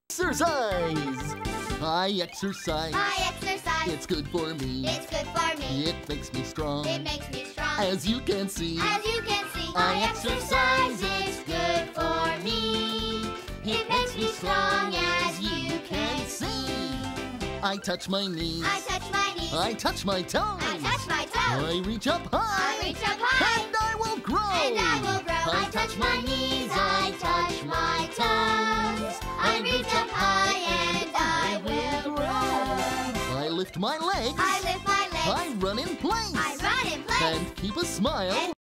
Exercise! I exercise. I exercise. It's good for me. It's good for me. It makes me strong. It makes me strong. As you can see. As you can see. I exercise. It's good for me. It makes me strong, as you can see. I touch my knees. I touch my knees. I touch my toes. I touch my toes. I reach up high. I reach up high. And I will grow. And I will grow. I touch my knees. I touch my toes. I reach up high and I will grow. I lift my legs. I lift my legs. I run in place. I run in place. And keep a smile.